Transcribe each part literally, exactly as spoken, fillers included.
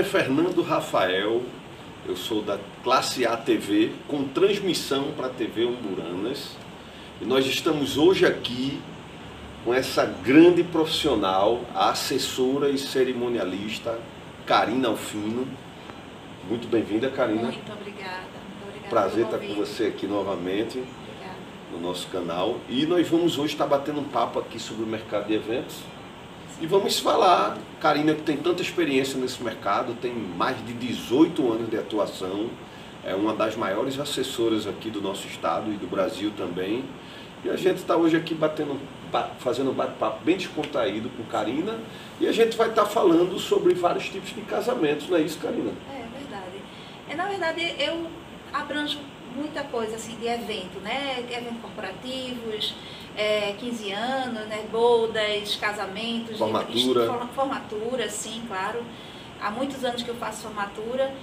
é Fernando Rafael, eu sou da Classe A T V, com transmissão para a T V Umburanas. E nós estamos hoje aqui com essa grande profissional, a assessora e cerimonialista Karina Alfino. Muito bem-vinda, Karina. Muito obrigada. Muito obrigada. Prazer estar com você aqui novamente. Obrigada. No nosso canal. E nós vamos hoje estar batendo um papo aqui sobre o mercado de eventos. E vamos falar, Karina, que tem tanta experiência nesse mercado, tem mais de dezoito anos de atuação, é uma das maiores assessoras aqui do nosso estado e do Brasil também. E a gente está hoje aqui batendo, fazendo um bate-papo bem descontraído com Karina, e a gente vai estar falando sobre vários tipos de casamentos, não é isso, Karina? É verdade. É, na verdade, eu abranjo muita coisa assim de evento, né? Eventos corporativos, é, quinze anos, né? Bodas, casamentos, formatura. De, formatura, sim, claro. Há muitos anos que eu faço formatura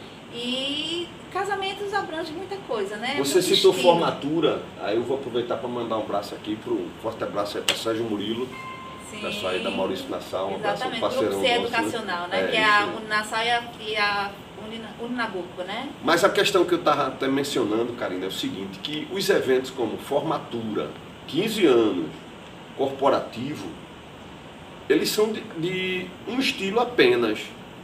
e casamentos abrange muita coisa, né? Você Muito citou estilo. Formatura, aí eu vou aproveitar para mandar um abraço aqui, pro, um forte abraço aí para Sérgio Murilo, Sim. pessoal aí da Maurício Nassau, um abraço Exatamente, ao parceirão Grupo C nosso. Educacional, né? É, que é a isso. Unassau e a, e a Uninabuco, né? Mas a questão que eu estava até mencionando, Karina, é o seguinte, que os eventos como formatura, quinze anos, corporativo, eles são de, de um estilo apenas.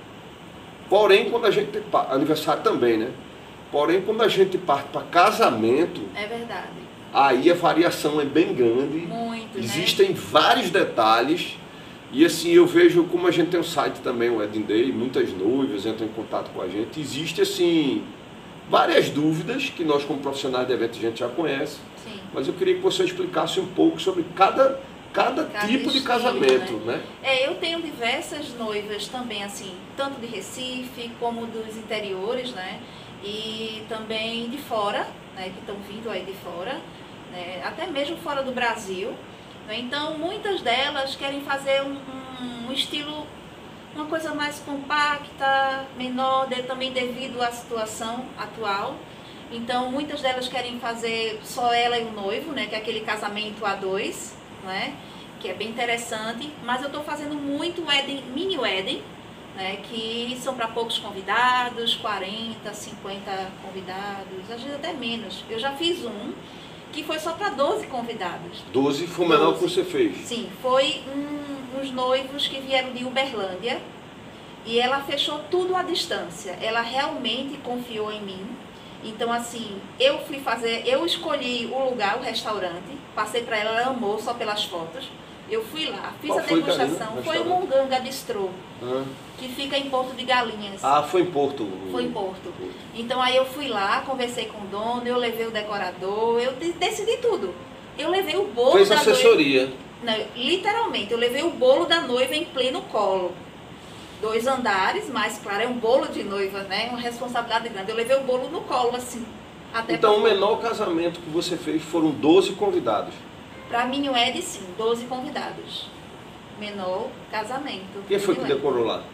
Porém, quando a gente... Aniversário também, né? Porém, quando a gente parte para casamento... É verdade. Aí a variação é bem grande. Muito, Existem né? vários detalhes. E assim, eu vejo como a gente tem um site também, o Wedding Day, muitas noivas entram em contato com a gente. Existe assim, várias dúvidas que nós como profissionais de evento a gente já conhece. Sim. Mas eu queria que você explicasse um pouco sobre cada, cada, Cada tipo de estilo, casamento, né? né? É, eu tenho diversas noivas também, assim, tanto de Recife como dos interiores, né? E também de fora, né? Que estão vindo aí de fora, né? Até mesmo fora do Brasil. Então, muitas delas querem fazer um, um, um estilo, uma coisa mais compacta, menor, de, também devido à situação atual. Então, muitas delas querem fazer só ela e o noivo, né, que é aquele casamento a dois, né, que é bem interessante. Mas eu estou fazendo muito wedding, mini wedding, né, que são para poucos convidados, quarenta, cinquenta convidados, às vezes até menos. Eu já fiz um que foi só para doze convidados. doze foi o menor que você fez? Sim, foi um, uns noivos que vieram de Uberlândia e ela fechou tudo à distância. Ela realmente confiou em mim. Então, assim, eu fui fazer, eu escolhi o lugar, o restaurante, passei para ela, ela amou só pelas fotos. Eu fui lá, fiz Qual a foi, degustação, Karina? foi o Monganga Bistrô, Ah. que fica em Porto de Galinhas. Ah, foi em Porto. Foi em Porto. Então aí eu fui lá, conversei com o dono, eu levei o decorador, eu de- decidi tudo. Eu levei o bolo Fez da assessoria. noiva. Não, literalmente, eu levei o bolo da noiva em pleno colo. Dois andares, mas claro, é um bolo de noiva, né? Uma responsabilidade grande. Eu levei o bolo no colo, assim. Até Então, o pra- menor casamento que você fez foram doze convidados. Pra mim, o Ed, sim, doze convidados. Menor casamento. Quem foi que Mini Ed. decorou lá?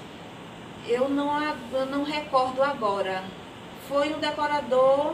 Eu não, a- eu não recordo agora. Foi um decorador.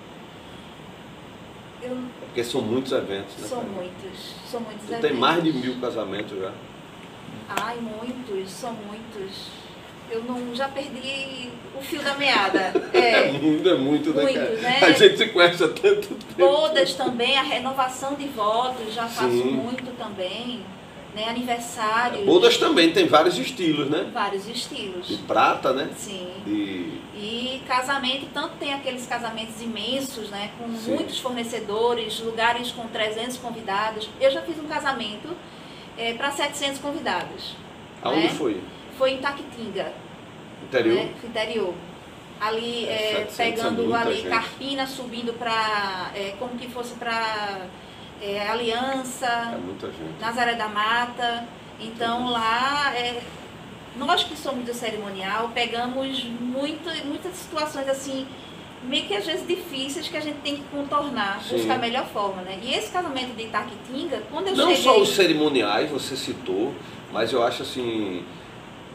Eu, Porque são muitos eventos, né? são Karina? muitos. São muitos Você eventos. tem mais de mil casamentos já. Ai, muitos, são muitos. Eu não, já perdi o fio da meada. É É, muito, é muito, né, muitos, cara? né? A gente se conhece há tanto tempo. bodas também, a renovação de votos, já faço Sim. muito também. Né? Aniversários. Bodas também tem vários estilos, né? Vários De estilos. prata, né? Sim. De... E casamento, tanto tem aqueles casamentos imensos, né, com Sim. muitos fornecedores, lugares com trezentos convidados. Eu já fiz um casamento é, para setecentos convidados. Aonde né? foi? Foi em Taquitinga, Interior? né, interior. Ali, É, é, setecentos é pegando muita ali gente. Carpina, subindo para, é, como que fosse para é, Aliança, É muita gente. Nazaré da Mata. Então lá, é, nós que somos do cerimonial, pegamos muito, muitas situações assim, meio que às vezes difíceis, que a gente tem que contornar, Sim. buscar a melhor forma, né? E esse casamento de Itaquitinga, quando eu Não cheguei... só os cerimoniais, você citou, mas eu acho assim,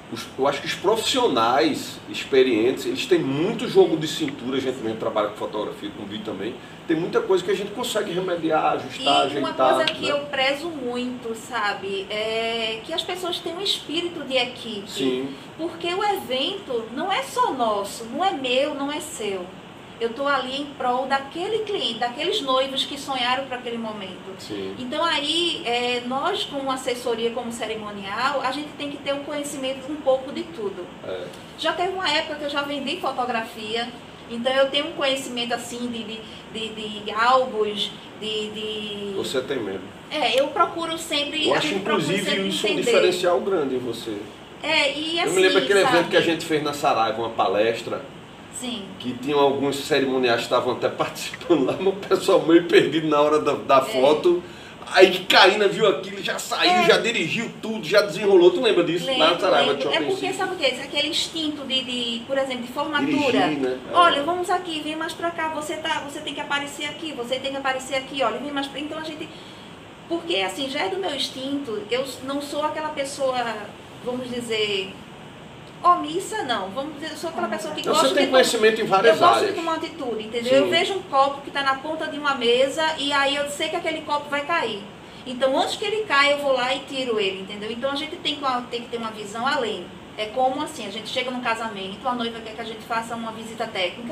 os, eu acho que os profissionais experientes, eles têm muito jogo de cintura, a gente mesmo trabalha com fotografia, com vídeo também, tem muita coisa que a gente consegue remediar, ajustar, e ajeitar. uma coisa que né? eu prezo muito, sabe, é que as pessoas tenham um espírito de equipe. Sim. Porque o evento não é só nosso, não é meu, não é seu. Eu estou ali em prol daquele cliente, daqueles noivos que sonharam para aquele momento. Sim. Então aí, é, nós como assessoria, como cerimonial, a gente tem que ter um conhecimento um pouco de tudo. É. Já teve uma época que eu já vendi fotografia, então eu tenho um conhecimento assim de, de, de, de álbuns, de, de... Você tem mesmo. É, eu procuro sempre... Eu a acho, gente procura inclusive, sempre isso um entender. diferencial grande em você. É, e assim, eu me lembro daquele sabe? evento que a gente fez na Saraiva, uma palestra, Sim. que tinham alguns cerimoniais que estavam até participando lá, mas o pessoal meio perdido na hora da, da É. foto. Aí que Karina viu aquilo, já saiu, É. já dirigiu tudo, já desenrolou. Tu lembra disso? Lembro, lá na Saraiva, lembro. de É Shopping porque, City. sabe o que é? Aquele instinto de, de, por exemplo, de formatura. Dirigir, né? É. Olha, vamos aqui, vem mais pra cá, você, tá, você tem que aparecer aqui, você tem que aparecer aqui, olha, vem mais pra... Então a gente... Porque, assim, já é do meu instinto, eu não sou aquela pessoa, vamos dizer... omissa, não. Vamos dizer, eu sou aquela pessoa que Então, gosta você tem de... conhecimento em várias eu gosto áreas. de tomar atitude, entendeu? Sim. Eu vejo um copo que está na ponta de uma mesa e aí eu sei que aquele copo vai cair. Então, antes que ele caia, eu vou lá e tiro ele, entendeu? Então, a gente tem que, tem que ter uma visão além. É como assim, a gente chega num casamento, a noiva quer que a gente faça uma visita técnica.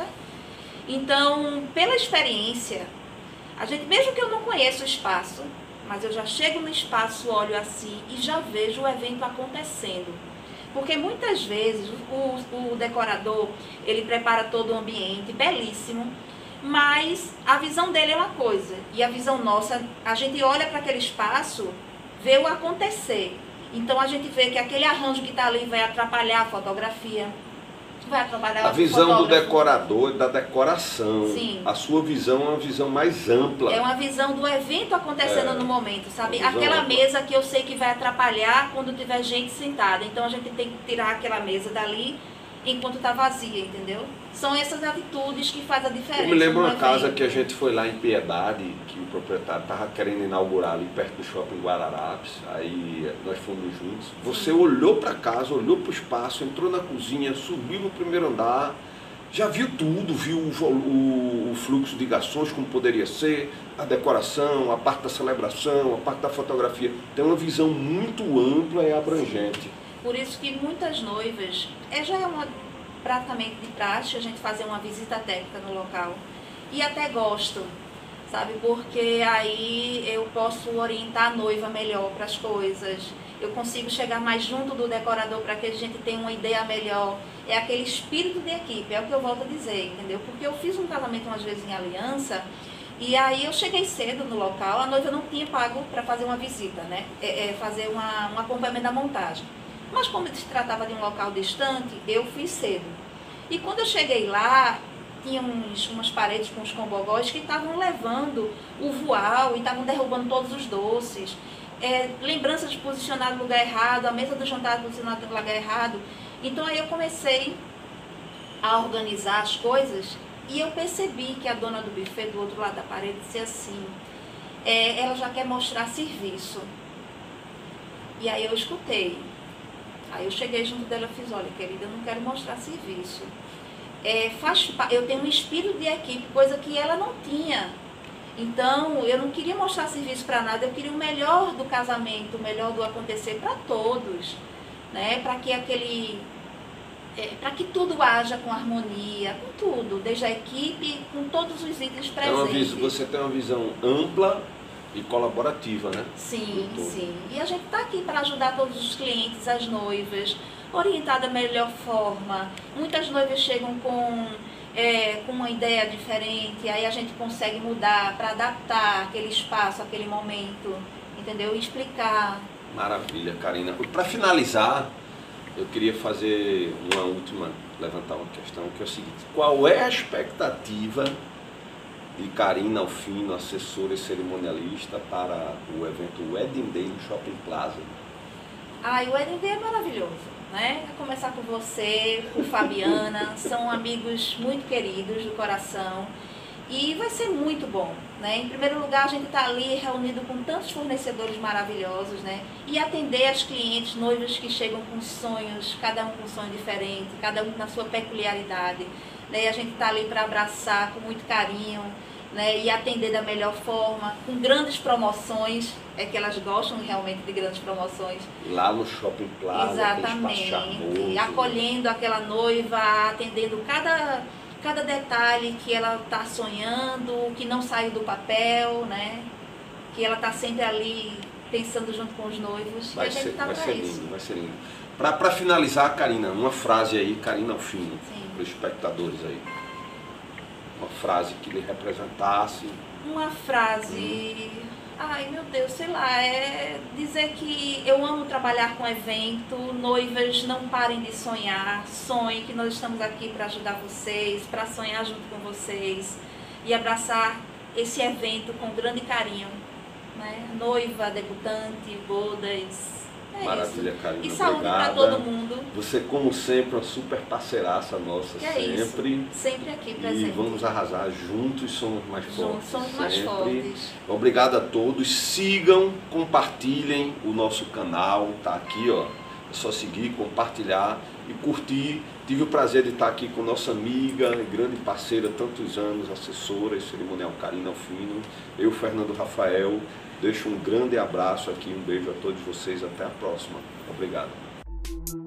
Então, pela experiência, a gente, mesmo que eu não conheça o espaço, mas eu já chego no espaço, olho assim e já vejo o evento acontecendo. Porque muitas vezes o, o decorador, ele prepara todo o ambiente, belíssimo, mas a visão dele é uma coisa. E a visão nossa, a gente olha para aquele espaço, vê o acontecer. Então a gente vê que aquele arranjo que está ali vai atrapalhar a fotografia, vai atrapalhar A o visão do fotógrafo. decorador, da decoração. Sim. A sua visão é uma visão mais ampla. É uma visão do evento acontecendo É, no momento, sabe? uma visão Aquela ampla. mesa que eu sei que vai atrapalhar quando tiver gente sentada. Então a gente tem que tirar aquela mesa dali enquanto está vazia, entendeu? São essas atitudes que fazem a diferença. Eu me lembro no uma casa evento. que a gente foi lá em Piedade, que o proprietário estava querendo inaugurar ali perto do shopping Guararapes, aí nós fomos juntos. Você olhou para casa, olhou para o espaço, entrou na cozinha, subiu no primeiro andar, já viu tudo, viu o, o, o fluxo de garçons, como poderia ser, a decoração, a parte da celebração, a parte da fotografia. Tem uma visão muito ampla e abrangente. Por isso que muitas noivas, é, já é uma, praticamente de praxe a gente fazer uma visita técnica no local. E até gosto, sabe? Porque aí eu posso orientar a noiva melhor para as coisas. Eu consigo chegar mais junto do decorador para que a gente tenha uma ideia melhor. É aquele espírito de equipe, é o que eu volto a dizer, entendeu? Porque eu fiz um casamento umas vezes em aliança e aí eu cheguei cedo no local, a noiva não tinha pago para fazer uma visita, né? É, é fazer uma, um acompanhamento da montagem. Mas como se tratava de um local distante, eu fui cedo. E quando eu cheguei lá, tinha uns, umas paredes com os combogós que estavam levando o voal e estavam derrubando todos os doces. É, lembranças posicionadas no lugar errado, a mesa do jantar posicionada no lugar errado. Então aí eu comecei a organizar as coisas e eu percebi que a dona do buffet do outro lado da parede disse assim, é, ela já quer mostrar serviço. E aí eu escutei. Aí eu cheguei junto dela e fiz, olha, querida, eu não quero mostrar serviço. É, faz, eu tenho um espírito de equipe, coisa que ela não tinha. Então, eu não queria mostrar serviço para nada, eu queria o melhor do casamento, o melhor do acontecer para todos, né? Para que aquele, é, para que tudo haja com harmonia, com tudo, desde a equipe, com todos os itens É uma presentes. visão, você tem uma visão ampla e colaborativa, né? Sim, sim. E a gente está aqui para ajudar todos os clientes, as noivas, orientar da melhor forma. Muitas noivas chegam com, é, com uma ideia diferente, aí a gente consegue mudar para adaptar aquele espaço, aquele momento, entendeu? E explicar. Maravilha, Karina. Para finalizar, eu queria fazer uma última, levantar uma questão, que é o seguinte: qual é a expectativa de Karina Alfino, assessora e cerimonialista, para o evento Wedding Day no Shopping Plaza? Ah, e o Wedding Day é maravilhoso, né? Vou começar com você, com Fabiana, são amigos muito queridos do coração. E vai ser muito bom, né? Em primeiro lugar, a gente está ali reunido com tantos fornecedores maravilhosos, né? E atender as clientes, noivas que chegam com sonhos, cada um com um sonho diferente, cada um na sua peculiaridade, né? E a gente está ali para abraçar com muito carinho, né? E atender da melhor forma, com grandes promoções, é que elas gostam realmente de grandes promoções. Lá no Shopping Plaza, exatamente, charmoso, acolhendo né? aquela noiva, atendendo cada... cada detalhe que ela está sonhando, que não saiu do papel, né? Que ela está sempre ali pensando junto com os noivos. Vai e a gente ser, tá vai para ser isso. lindo, vai ser lindo. Para finalizar, Karina, uma frase aí, Karina Alfino, para os espectadores aí. Uma frase que lhe representasse. Uma frase... Hum. Ai, meu Deus, sei lá, é dizer que eu amo trabalhar com evento, noivas não parem de sonhar, sonhem que nós estamos aqui para ajudar vocês, para sonhar junto com vocês e abraçar esse evento com grande carinho, né? Noiva, debutante, bodas, é Maravilha, isso. Karina, e saúde para todo mundo. Você, como sempre, uma super parceiraça nossa, que é sempre. Isso. Sempre aqui presente. E vamos arrasar, juntos somos mais juntos fortes. somos sempre. mais fortes. Obrigado a todos, sigam, compartilhem o nosso canal, tá aqui, ó. É só seguir, compartilhar e curtir. Tive o prazer de estar aqui com nossa amiga, grande parceira, tantos anos, assessora, cerimonial Karina Alfino, eu, Fernando Rafael. Deixo um grande abraço aqui, um beijo a todos vocês, até a próxima. Obrigado.